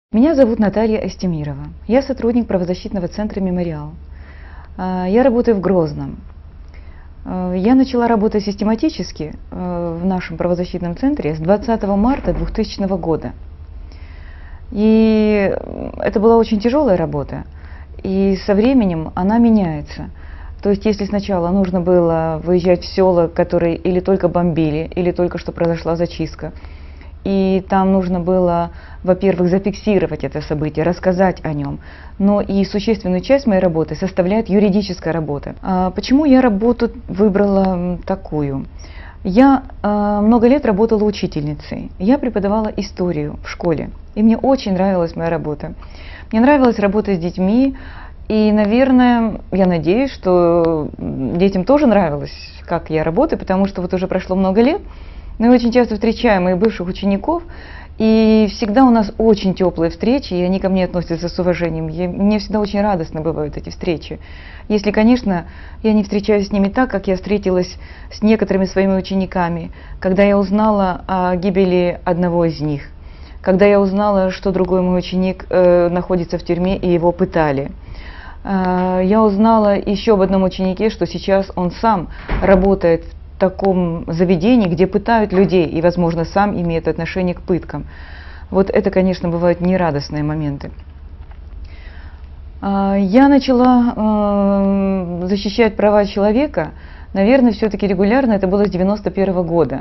Меня зовут Наталья Астемирова. Я сотрудник правозащитного центра «Мемориал». Я работаю в Грозном. Я начала работать систематически в нашем правозащитном центре с 20 марта 2000 года. И это была очень тяжелая работа. И со временем она меняется. То есть, если сначала нужно было выезжать в села, которые или только бомбили, или только что произошла зачистка, и там нужно было, во-первых, зафиксировать это событие, рассказать о нем. Но и существенную часть моей работы составляет юридическая работа. Почему я работу выбрала такую? Я много лет работала учительницей. Я преподавала историю в школе. И мне очень нравилась моя работа. Мне нравилось работать с детьми. И, наверное, я надеюсь, что детям тоже нравилось, как я работаю, потому что вот уже прошло много лет. Мы очень часто встречаем моих бывших учеников, и всегда у нас очень теплые встречи, и они ко мне относятся с уважением. Мне всегда очень радостно бывают эти встречи. Если, конечно, я не встречаюсь с ними так, как я встретилась с некоторыми своими учениками, когда я узнала о гибели одного из них, когда я узнала, что другой мой ученик находится в тюрьме и его пытали. Я узнала еще об одном ученике, что сейчас он сам работает в таком заведении, где пытают людей и, возможно, сам имеет отношение к пыткам. Вот это, конечно, бывают нерадостные моменты. Я начала защищать права человека, наверное, все-таки регулярно, это было с 91 года.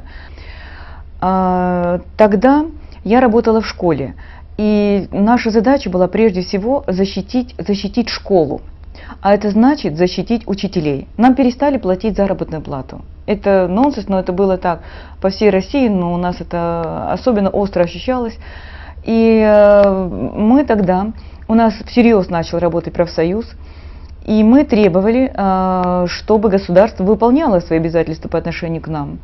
Тогда я работала в школе, и наша задача была прежде всего защитить школу. А это значит защитить учителей. Нам перестали платить заработную плату. Это нонсенс, но это было так по всей России, но у нас это особенно остро ощущалось. И мы тогда, у нас всерьез начал работать профсоюз, и мы требовали, чтобы государство выполняло свои обязательства по отношению к нам.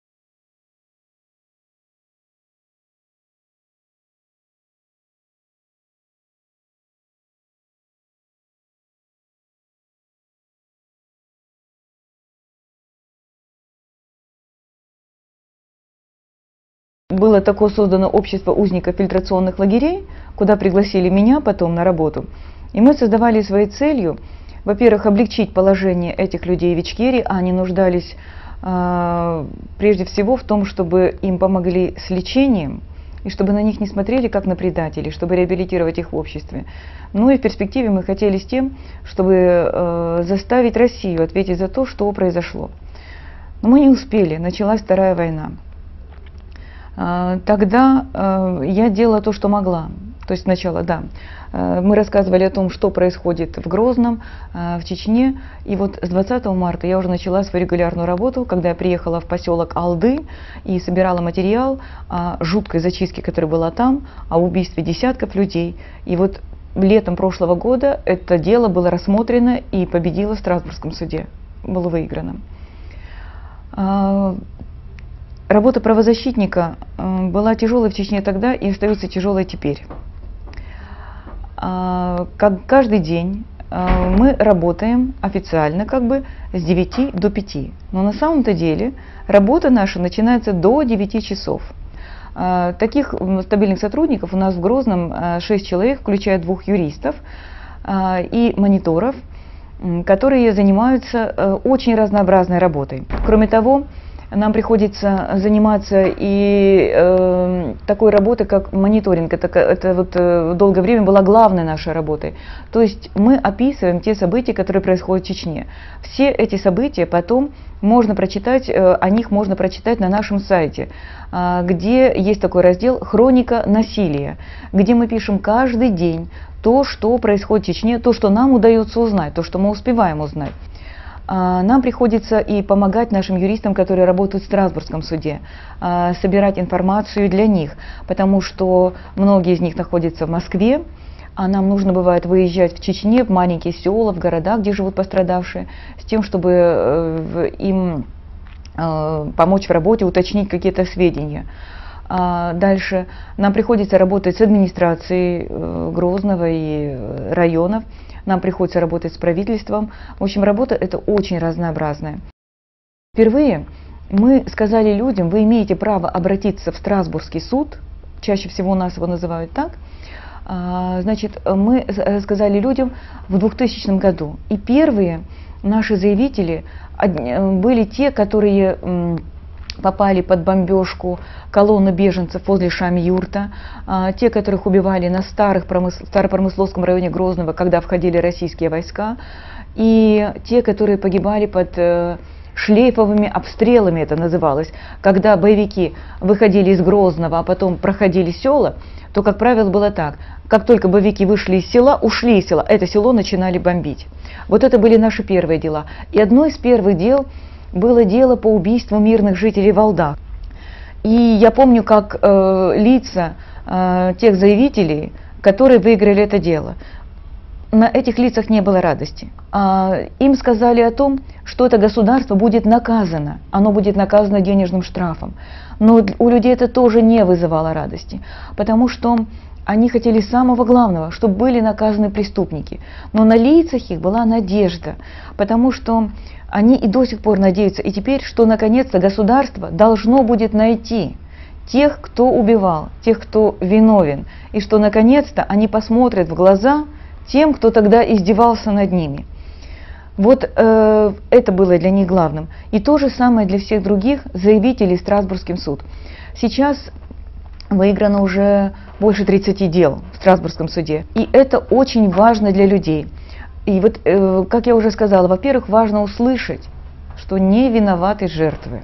Было такое создано общество узников фильтрационных лагерей, куда пригласили меня потом на работу. И мы создавали своей целью, во-первых, облегчить положение этих людей в Ичкерии, а они нуждались прежде всего в том, чтобы им помогли с лечением, и чтобы на них не смотрели как на предателей, чтобы реабилитировать их в обществе. Ну и в перспективе мы хотели с тем, чтобы заставить Россию ответить за то, что произошло. Но мы не успели, началась Вторая война. Тогда я делала то, что могла. То есть сначала, да, мы рассказывали о том, что происходит в Грозном, в Чечне. И вот с 20 марта я уже начала свою регулярную работу, когда я приехала в поселок Алды и собирала материал о жуткой зачистке, которая была там, о убийстве десятков людей. И вот летом прошлого года это дело было рассмотрено и победило в Страсбургском суде, было выиграно. Работа правозащитника была тяжелой в Чечне тогда и остается тяжелой теперь. Как каждый день мы работаем официально как бы с 9 до 5. Но на самом-то деле работа наша начинается до 9 часов. Таких стабильных сотрудников у нас в Грозном 6 человек, включая 2 юристов и мониторов, которые занимаются очень разнообразной работой. Кроме того, нам приходится заниматься и такой работой, как мониторинг. Это вот долгое время была главной нашей работой. То есть мы описываем те события, которые происходят в Чечне. Все эти события потом можно прочитать, о них можно прочитать на нашем сайте, где есть такой раздел «Хроника насилия», где мы пишем каждый день то, что происходит в Чечне, то, что нам удается узнать, то, что мы успеваем узнать. Нам приходится и помогать нашим юристам, которые работают в Страсбургском суде, собирать информацию для них, потому что многие из них находятся в Москве, а нам нужно бывает выезжать в Чечне, в маленькие села, в города, где живут пострадавшие, с тем, чтобы им помочь в работе, уточнить какие-то сведения. Дальше нам приходится работать с администрацией Грозного и районов, нам приходится работать с правительством. В общем, работа эта очень разнообразная. Впервые мы сказали людям: вы имеете право обратиться в Страсбургский суд, чаще всего у нас его называют так, Значит, мы рассказали людям в 2000 году. И первые наши заявители были те, которые попали под бомбежку колонны беженцев возле Шами-Юрта, те, которых убивали на Старопромысловском районе Грозного, когда входили российские войска, и те, которые погибали под шлейфовыми обстрелами, это называлось, когда боевики выходили из Грозного, а потом проходили села, то, как правило, было так: как только боевики вышли из села, ушли из села, это село начинали бомбить. Вот это были наши первые дела. И одно из первых дел было дело по убийству мирных жителей Валдак. И я помню, как лица тех заявителей, которые выиграли это дело, на этих лицах не было радости. Им сказали о том, что это государство будет наказано, оно будет наказано денежным штрафом. Но у людей это тоже не вызывало радости, потому что они хотели самого главного, чтобы были наказаны преступники. Но на лицах их была надежда, потому что они и до сих пор надеются, и теперь, что наконец-то государство должно будет найти тех, кто убивал, тех, кто виновен, и что наконец-то они посмотрят в глаза тем, кто тогда издевался над ними. Вот это было для них главным. И то же самое для всех других заявителей в Страсбургский суд. Сейчас выиграно уже больше 30 дел в Страсбургском суде. И это очень важно для людей. И вот, как я уже сказала, во-первых, важно услышать, что не виноваты жертвы.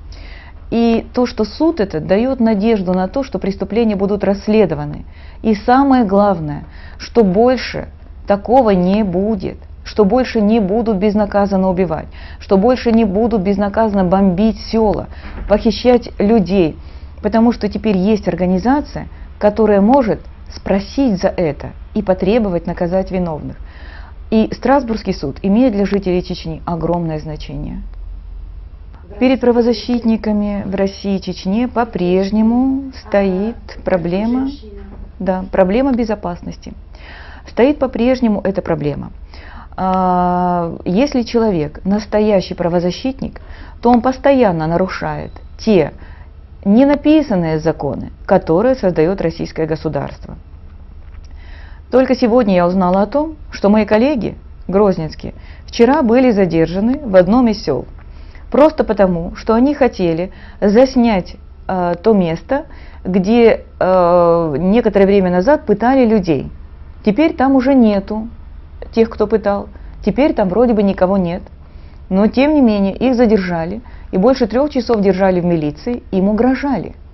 И то, что суд этот дает надежду на то, что преступления будут расследованы. И самое главное, что больше такого не будет, что больше не будут безнаказанно убивать, что больше не будут безнаказанно бомбить села, похищать людей. Потому что теперь есть организация, которая может спросить за это и потребовать наказать виновных. И Страсбургский суд имеет для жителей Чечни огромное значение. Перед правозащитниками в России и Чечне по-прежнему стоит проблема, проблема безопасности. Стоит по-прежнему эта проблема. Если человек настоящий правозащитник, то он постоянно нарушает те ненаписанные законы, которые создает российское государство. Только сегодня я узнала о том, что мои коллеги грозненские вчера были задержаны в одном из сел. Просто потому, что они хотели заснять то место, где некоторое время назад пытали людей. Теперь там уже нету тех, кто пытал. Теперь там вроде бы никого нет. Но тем не менее их задержали и больше 3 часов держали в милиции, им угрожали.